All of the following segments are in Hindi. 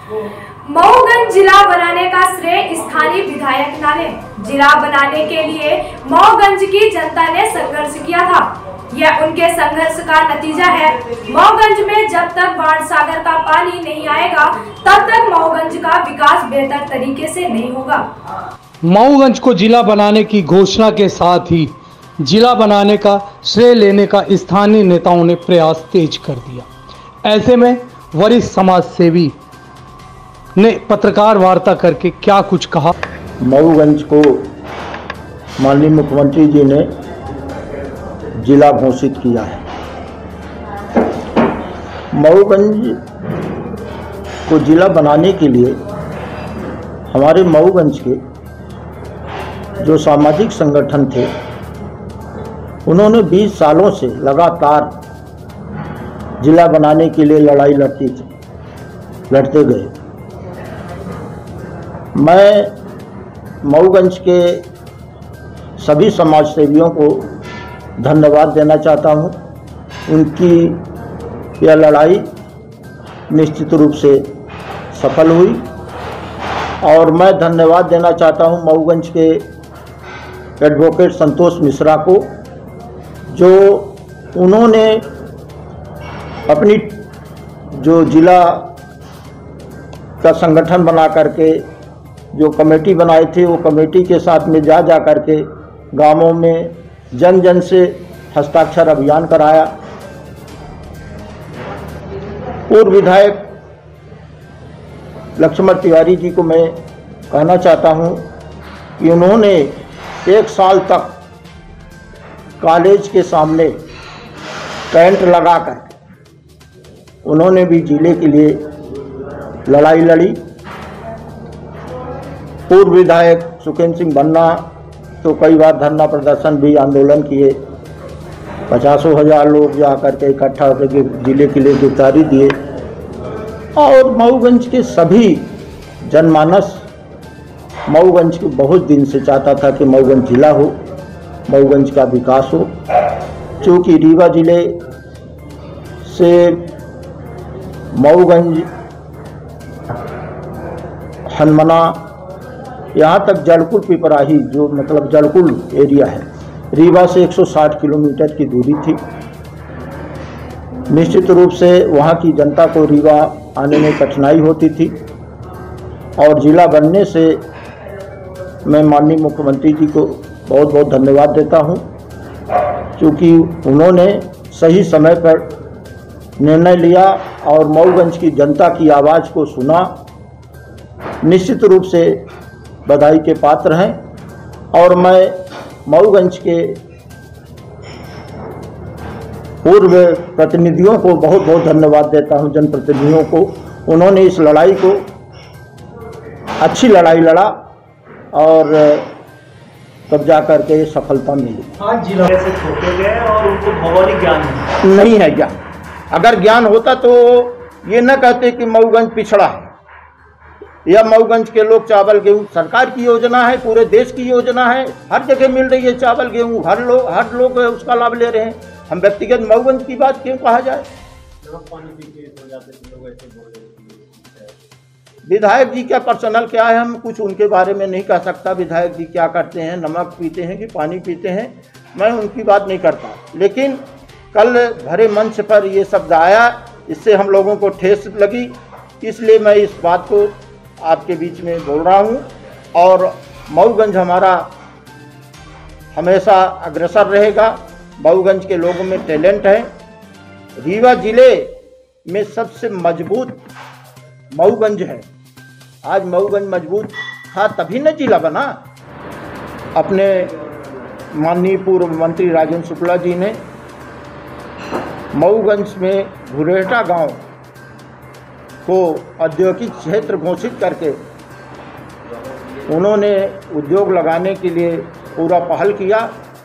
मऊगंज जिला बनाने का श्रेय स्थानीय विधायक न लें। जिला बनाने के लिए मऊगंज की जनता ने संघर्ष किया था। यह उनके संघर्ष का नतीजा है। मऊगंज में जब तक बाणसागर का पानी नहीं आएगा तब तक मऊगंज का विकास बेहतर तरीके से नहीं होगा। मऊगंज को जिला बनाने की घोषणा के साथ ही जिला बनाने का श्रेय लेने का स्थानीय नेताओं ने प्रयास तेज कर दिया। ऐसे में वरिष्ठ समाज सेवी ने पत्रकार वार्ता करके क्या कुछ कहा। मऊगंज को माननीय मुख्यमंत्री जी ने जिला घोषित किया है। मऊगंज को जिला बनाने के लिए हमारे मऊगंज के जो सामाजिक संगठन थे उन्होंने 20 सालों से लगातार जिला बनाने के लिए लड़ाई लड़ते गए। मैं मऊगंज के सभी समाज सेवियों को धन्यवाद देना चाहता हूं। उनकी यह लड़ाई निश्चित रूप से सफल हुई और मैं धन्यवाद देना चाहता हूं मऊगंज के एडवोकेट संतोष मिश्रा को, जो उन्होंने अपनी जो जिला का संगठन बना करके जो कमेटी बनाई थी वो कमेटी के साथ में जा करके गांवों में जन जन से हस्ताक्षर अभियान कराया। पूर्व विधायक लक्ष्मण तिवारी जी को मैं कहना चाहता हूं कि उन्होंने 1 साल तक कॉलेज के सामने टेंट लगाकर उन्होंने भी जिले के लिए लड़ाई लड़ी। पूर्व विधायक सुखेंद्र सिंह बन्ना तो कई बार धरना प्रदर्शन भी आंदोलन किए। 50,000 लोग जाकर के इकट्ठा होकर जिले के लिए गिरफ्तारी दिए और मऊगंज के सभी जनमानस मऊगंज को बहुत दिन से चाहता था कि मऊगंज जिला हो, मऊगंज का विकास हो। चूँकि रीवा जिले से मऊगंज, हनमना, यहाँ तक जड़कुल पिपराही जो मतलब जड़कुल एरिया है, रीवा से 160 किलोमीटर की दूरी थी। निश्चित रूप से वहाँ की जनता को रीवा आने में कठिनाई होती थी और जिला बनने से मैं माननीय मुख्यमंत्री जी को बहुत बहुत धन्यवाद देता हूँ, क्योंकि उन्होंने सही समय पर निर्णय लिया और मऊगंज की जनता की आवाज़ को सुना। निश्चित रूप से बधाई के पात्र हैं और मैं मऊगंज के पूर्व प्रतिनिधियों को बहुत बहुत धन्यवाद देता हूं, जनप्रतिनिधियों को। उन्होंने इस लड़ाई को अच्छी लड़ाई लड़ा और तब जा करके सफलता मिली। आज जिला से छोटे गए और उनको भौगोलिक ज्ञान नहीं है। ज्ञान अगर ज्ञान होता तो ये न कहते कि मऊगंज पिछड़ा है या मऊगंज के लोग चावल गेहूँ, सरकार की योजना है, पूरे देश की योजना है, हर जगह मिल रही है चावल गेहूँ, हर लोग उसका लाभ ले रहे हैं। हम व्यक्तिगत मऊगंज की बात क्यों कहा जाए। विधायक जी क्या पर्सनल क्या है, हम कुछ उनके बारे में नहीं कह सकता। विधायक जी क्या करते हैं, नमक पीते हैं कि पानी पीते हैं, मैं उनकी बात नहीं करता। लेकिन कल भरे मंच पर ये शब्द आया, इससे हम लोगों को ठेस लगी, इसलिए मैं इस बात को आपके बीच में बोल रहा हूं। और मऊगंज हमारा हमेशा अग्रसर रहेगा। मऊगंज के लोगों में टैलेंट है। रीवा जिले में सबसे मजबूत मऊगंज है। आज मऊगंज मजबूत था तभी न जिला बना। अपने माननीय पूर्व मंत्री राजेंद्र शुक्ला जी ने मऊगंज में घुरेटा गांव को औद्योगिक क्षेत्र घोषित करके उन्होंने उद्योग लगाने के लिए पूरा पहल किया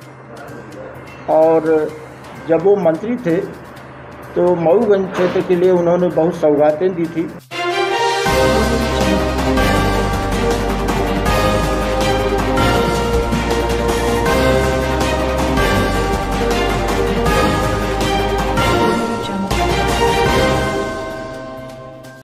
और जब वो मंत्री थे तो मऊगंज क्षेत्र के लिए उन्होंने बहुत सौगातें दी थी।